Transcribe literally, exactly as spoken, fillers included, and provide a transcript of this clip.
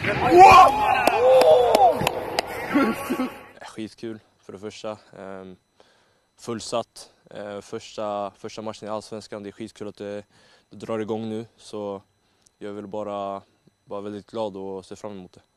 Skitkul för det första. Ehm, fullsatt. Ehm, första, första matchen i Allsvenskan. Det är skitkul att det, det drar igång nu. Så jag vill bara vara väldigt glad och se fram emot det.